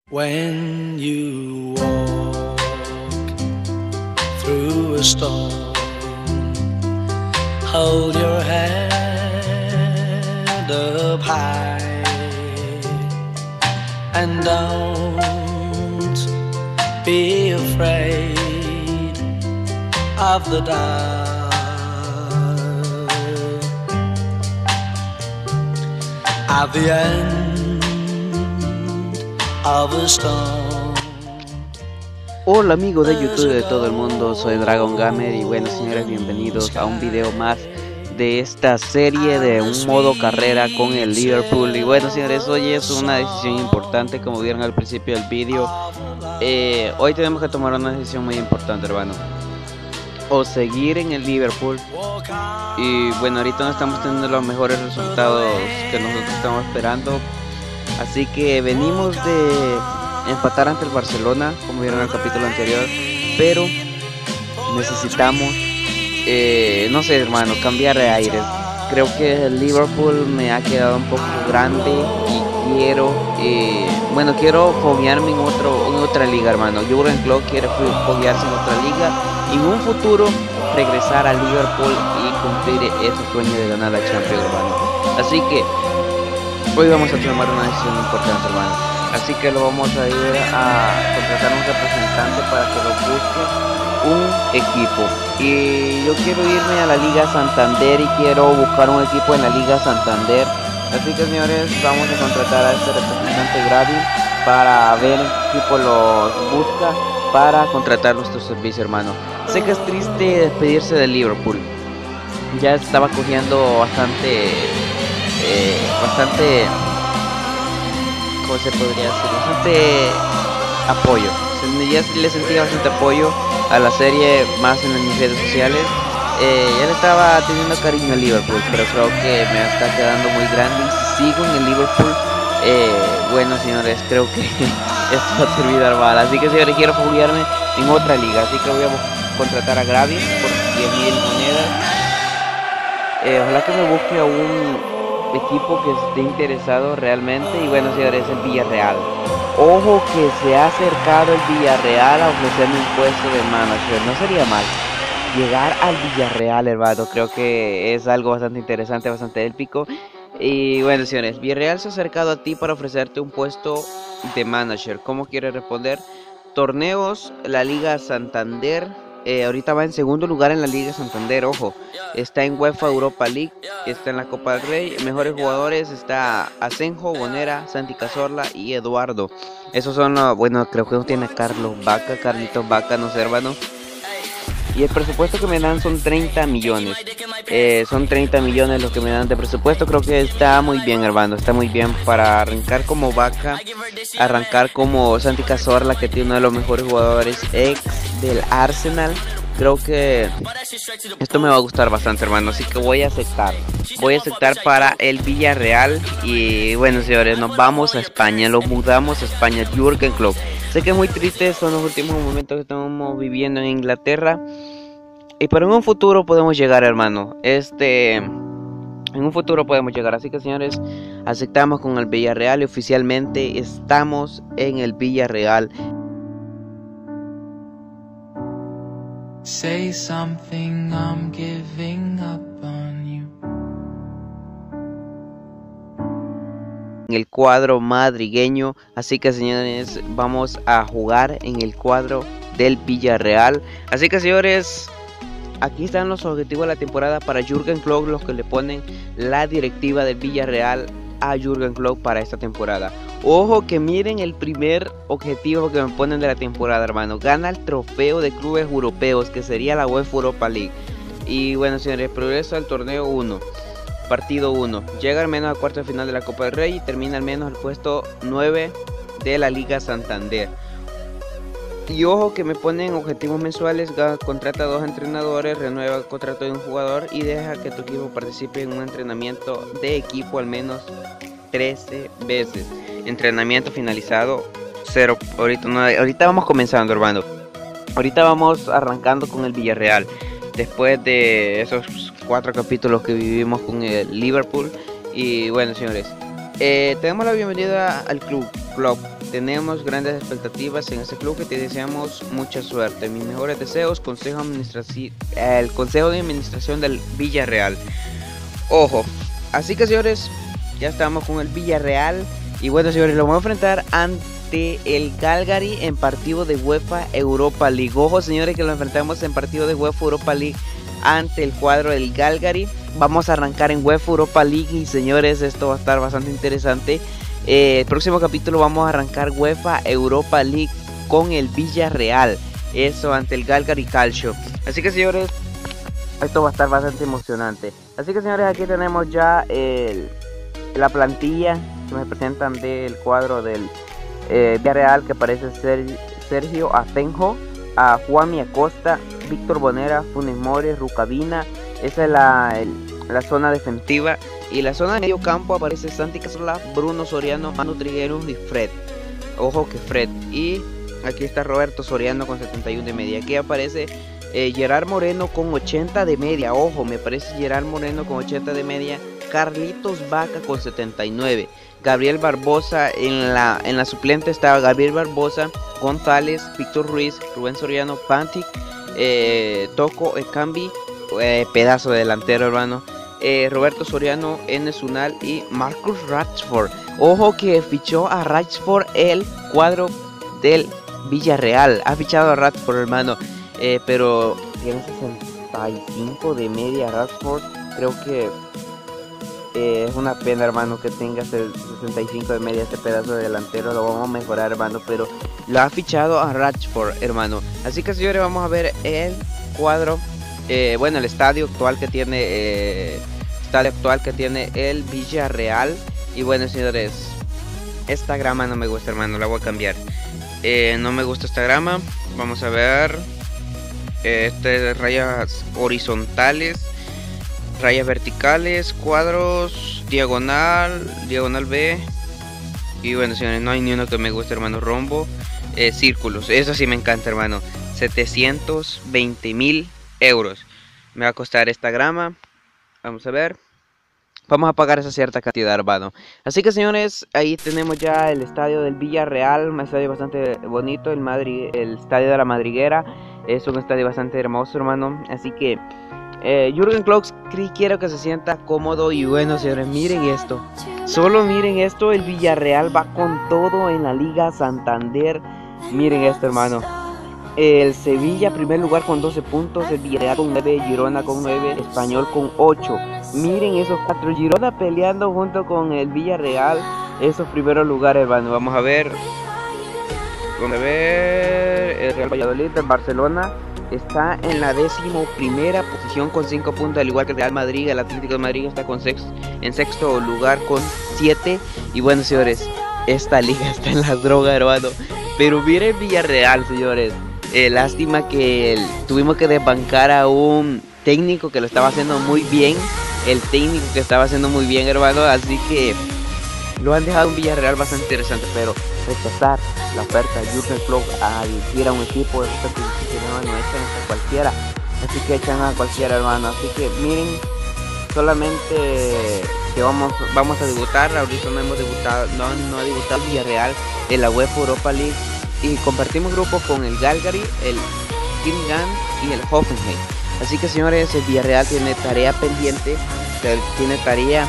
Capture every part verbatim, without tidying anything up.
When you walk through a storm, hold your head up high and don't be afraid of the dark. At the end of a storm. Hola amigos de YouTube de todo el mundo, soy Dragon Gamer y bueno señores, bienvenidos a un video más de esta serie de un modo carrera con el Liverpool. Y bueno señores, hoy es una decisión importante, como vieron al principio del vídeo. eh, Hoy tenemos que tomar una decisión muy importante, hermano. O seguir en el Liverpool, y bueno, ahorita no estamos teniendo los mejores resultados que nosotros estamos esperando. Así que venimos de empatar ante el Barcelona, como vieron en el capítulo anterior, pero necesitamos, eh, no sé hermano, cambiar de aires. Creo que el Liverpool me ha quedado un poco grande y quiero, eh, bueno, quiero foguearme en, otro, en otra liga, hermano. Jürgen Klopp quiere foguearse en otra liga y en un futuro regresar al Liverpool y cumplir ese sueño de ganar la Champions, hermano. Así que hoy vamos a tomar una decisión importante, hermano. Así que lo vamos a ir a contratar a un representante para que lo busque un equipo. Y yo quiero irme a la Liga Santander y quiero buscar un equipo en la Liga Santander. Así que señores, vamos a contratar a este representante Gravi para ver qué equipo los busca para contratar nuestro servicio, hermano. Sé que es triste despedirse del Liverpool. Ya estaba cogiendo bastante... Eh, bastante, ¿cómo se podría decir? Bastante apoyo. Ya le sentía bastante apoyo a la serie, más en mis redes sociales. Eh, ya le estaba teniendo cariño al Liverpool, pero creo que me está quedando muy grande y si sigo en el Liverpool, eh, bueno señores, creo que esto va a terminar mal. Así que señores, quiero foguearme en otra liga, así que voy a contratar a Gravi por diez mil monedas. Eh, ojalá que me busque a un equipo que esté interesado realmente. Y bueno señores, el Villarreal. Ojo que se ha acercado el Villarreal a ofrecerme un puesto de manager. No sería mal llegar al Villarreal, hermano. Creo que es algo bastante interesante, bastante épico. Y bueno señores, Villarreal se ha acercado a ti para ofrecerte un puesto de manager. ¿Cómo quieres responder? Torneos, la Liga Santander. Eh, ahorita va en segundo lugar en la Liga Santander, ojo. Está en UEFA Europa League, está en la Copa del Rey. Mejores jugadores está Asenjo, Bonera, Santi Cazorla y Eduardo. Esos son, uh, bueno, creo que no tiene a Carlos Vaca, Carlitos Vaca, no sé, hermano. Y el presupuesto que me dan son treinta millones. Eh, son treinta millones los que me dan de presupuesto. Creo que está muy bien, hermano. Está muy bien para arrancar como Vaca. Arrancar como Santi Cazorla, que tiene uno de los mejores jugadores ex del Arsenal. Creo que esto me va a gustar bastante, hermano. Así que voy a aceptar. Voy a aceptar para el Villarreal. Y bueno, señores, nos vamos a España. Lo mudamos a España. Jürgen Klopp. Sé que es muy triste, son los últimos momentos que estamos viviendo en Inglaterra. Y pero en un futuro podemos llegar, hermano. Este... En un futuro podemos llegar. Así que señores, aceptamos con el Villarreal y oficialmente estamos en el Villarreal. Say something, I'm giving up on you. En el cuadro madrigueño. Así que señores, vamos a jugar en el cuadro del Villarreal. Así que señores, aquí están los objetivos de la temporada para Jürgen Klopp, los que le ponen la directiva del Villarreal a Jürgen Klopp para esta temporada. Ojo que miren el primer objetivo que me ponen de la temporada, hermano. Gana el trofeo de clubes europeos, que sería la UEFA Europa League. Y bueno señores, progreso al torneo uno. Partido uno. Llega al menos a cuarto de final de la Copa del Rey y termina al menos al puesto nueve de la Liga Santander. Y ojo que me ponen objetivos mensuales, contrata a dos entrenadores, renueva el contrato de un jugador y deja que tu equipo participe en un entrenamiento de equipo al menos trece veces. Entrenamiento finalizado, cero. Ahorita, no, ahorita vamos comenzando, hermano. Ahorita vamos arrancando con el Villarreal. Después de esos cuatro capítulos que vivimos con el Liverpool. Y bueno, señores, Eh, tenemos la bienvenida al club, club. Tenemos grandes expectativas en este club que te deseamos mucha suerte. Mis mejores deseos, consejo administrativo, el consejo de administración del Villarreal. Ojo, así que señores, ya estamos con el Villarreal. Y bueno señores, lo vamos a enfrentar ante el Cagliari en partido de UEFA Europa League. Ojo señores, que lo enfrentamos en partido de UEFA Europa League ante el cuadro del Cagliari. Vamos a arrancar en UEFA Europa League y señores, esto va a estar bastante interesante. Eh, el próximo capítulo vamos a arrancar UEFA Europa League con el Villarreal, eso ante el Cagliari Calcio. Así que señores, esto va a estar bastante emocionante. Así que señores, aquí tenemos ya el, la plantilla que me presentan del cuadro del eh, Villarreal, que aparece ser, Sergio Asenjo, a Juanmi Acosta, Víctor Bonera, Funes Mori, Rucabina. Esa es la, el, la zona defensiva. Y la zona de medio campo aparece Santi Cazorla, Bruno Soriano, Manu Trigueros y Fred. Ojo que Fred. Y aquí está Roberto Soriano con setenta y uno de media. Aquí aparece eh, Gerard Moreno con ochenta de media. Ojo, me parece Gerard Moreno con ochenta de media. Carlitos Vaca con setenta y nueve. Gabriel Barbosa en la, en la suplente estaba Gabriel Barbosa, González, Víctor Ruiz, Rubén Soriano, Pantic, eh, Toco Ekambi, eh, pedazo de delantero hermano, eh, Roberto Soriano, Enes Unal y Marcus Rashford. Ojo que fichó a Rashford el cuadro del Villarreal, ha fichado a Rashford hermano, eh, pero tiene sesenta y cinco de media Rashford. Creo que Eh, es una pena hermano que tenga sesenta y cinco de media este pedazo de delantero. Lo vamos a mejorar hermano, pero lo ha fichado a Rashford hermano. Así que señores, vamos a ver el cuadro, eh, bueno el estadio actual que tiene eh, estadio actual que tiene el Villarreal. Y bueno señores, esta grama no me gusta hermano, la voy a cambiar. eh, no me gusta esta grama. Vamos a ver eh, este rayas horizontales, rayas verticales, cuadros, diagonal, diagonal B. Y bueno señores, no hay ni uno que me guste hermano. Rombo, eh, círculos, eso sí me encanta hermano. setecientos veinte mil euros me va a costar esta grama. Vamos a ver, vamos a pagar esa cierta cantidad hermano. Así que señores, ahí tenemos ya el estadio del Villarreal, un estadio bastante bonito. El, Madrid, el estadio de la Madriguera es un estadio bastante hermoso hermano. Así que Eh, Jürgen Klopp quiero que se sienta cómodo. Y bueno señores, miren esto, solo miren esto, el Villarreal va con todo en la Liga Santander. Miren esto hermano, el Sevilla primer lugar con doce puntos, el Villarreal con nueve, Girona con nueve, Español con ocho. Miren esos cuatro, Girona peleando junto con el Villarreal esos primeros lugares hermano. Vamos a ver, vamos a ver el Real Valladolid, el Barcelona está en la décimo primera posición con cinco puntos, al igual que el Real Madrid. El Atlético de Madrid está con sexto, en sexto lugar con siete. Y bueno señores, esta liga está en la droga hermano. Pero miren Villarreal señores, eh, lástima que el, tuvimos que desbancar a un técnico que lo estaba haciendo muy bien. El técnico que estaba haciendo muy bien hermano. Así que lo han dejado un Villarreal bastante interesante, pero rechazar la oferta de Jürgen Klopp a dirigir a un equipo de esta posición, no echan a cualquiera, así que echan a cualquiera hermano. Así que miren, solamente que vamos vamos a debutar. Ahorita no hemos debutado, no, no ha debutado Villarreal en la UEFA Europa League, y compartimos grupos con el Cagliari, el Guingamp y el Hoffenheim. Así que señores, el Villarreal tiene tarea pendiente, tiene tarea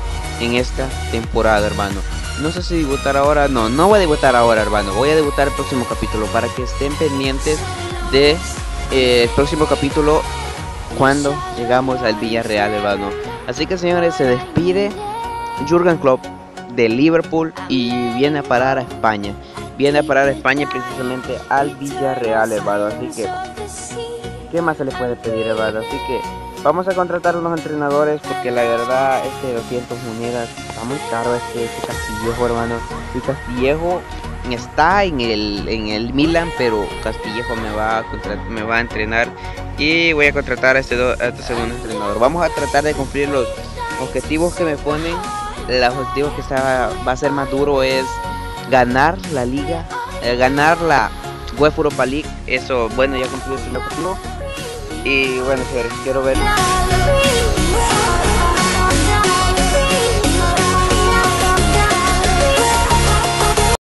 en esta temporada hermano. No sé si debutar ahora, no, no voy a debutar ahora hermano, voy a debutar el próximo capítulo, para que estén pendientes de eh, el próximo capítulo cuando llegamos al Villarreal hermano. Así que señores, se despide Jürgen Klopp de Liverpool y viene a parar a España, viene a parar a España precisamente al Villarreal hermano. Así que ¿qué más se le puede pedir hermano? Así que vamos a contratar unos entrenadores, porque la verdad este doscientas monedas está muy caro. Este, este Castillejo hermano, el Castillejo está en el en el Milan, pero Castillejo me va a me va a entrenar y voy a contratar a este, do, a este segundo entrenador. Vamos a tratar de cumplir los objetivos que me ponen. El objetivo que está, va a ser más duro es ganar la liga, eh, ganar la UEFA Europa League. Eso, bueno, ya cumplí el objetivo. Y bueno señores, quiero ver